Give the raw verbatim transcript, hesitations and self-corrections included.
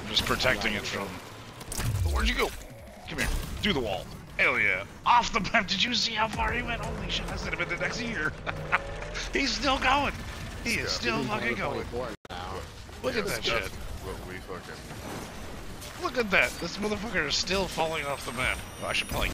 just protecting it from... Where'd you go? Come here. Do the wall. Hell yeah. Off the map. Did you see how far he went? Holy shit, that's gonna be the next year. He's still going. He is yeah, still fucking going. Look yeah, at that shit. What we fucking... Look at that. This motherfucker is still falling off the map. Well, I should probably